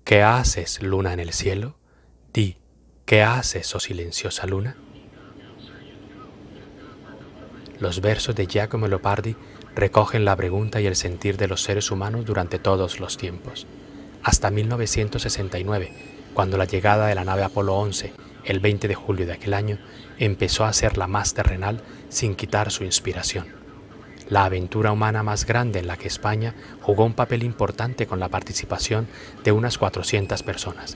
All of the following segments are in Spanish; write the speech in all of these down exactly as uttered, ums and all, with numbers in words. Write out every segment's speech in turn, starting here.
¿Qué haces, luna en el cielo? Di, ¿qué haces, oh silenciosa luna? Los versos de Giacomo Leopardi recogen la pregunta y el sentir de los seres humanos durante todos los tiempos. Hasta mil novecientos sesenta y nueve, cuando la llegada de la nave Apolo once, el veinte de julio de aquel año, empezó a ser la más terrenal sin quitar su inspiración. La aventura humana más grande en la que España jugó un papel importante con la participación de unas cuatrocientas personas.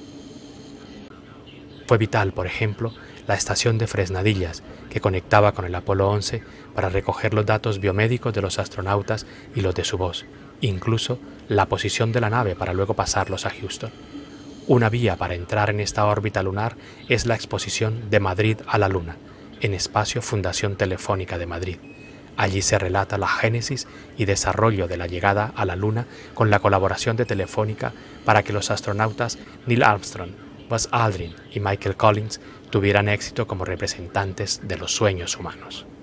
Fue vital, por ejemplo, la estación de Fresnadillas, que conectaba con el Apolo once para recoger los datos biomédicos de los astronautas y los de su voz, incluso la posición de la nave para luego pasarlos a Houston. Una vía para entrar en esta órbita lunar es la exposición De Madrid a la Luna, en Espacio Fundación Telefónica de Madrid. Allí se relata la génesis y desarrollo de la llegada a la Luna con la colaboración de Telefónica para que los astronautas Neil Armstrong, Buzz Aldrin y Michael Collins tuvieran éxito como representantes de los sueños humanos.